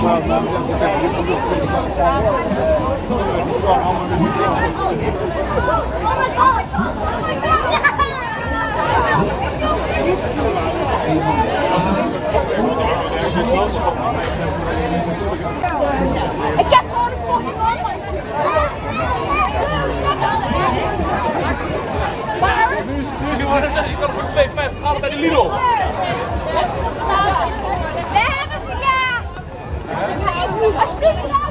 Ik heb gewoon een fucking handen. Je kan voor 2,50 halen bij de Lidl. We hebben ze ja! Alsjeblieft laat.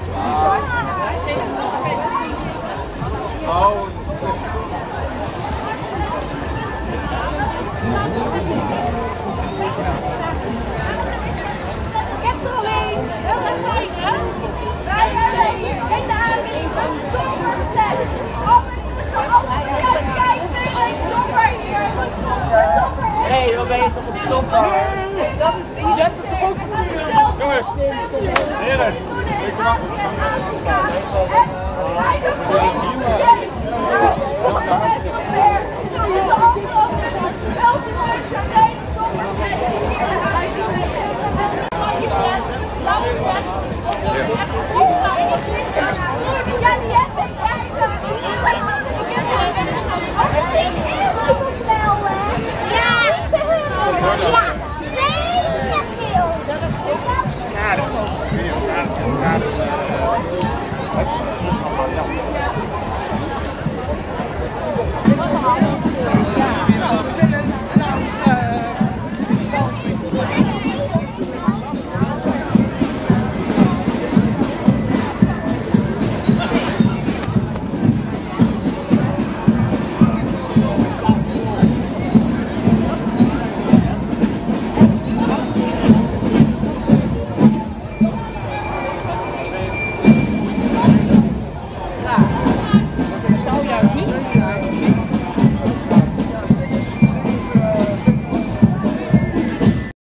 Ik heb er alleen. Heel erg kijken. Wij zijn in de aanbieding van Donkerset. Hé, we weten op de top. Dat is die. Je hebt het toch ook geprobeerd? Jongens, heren. Hij doet het niet.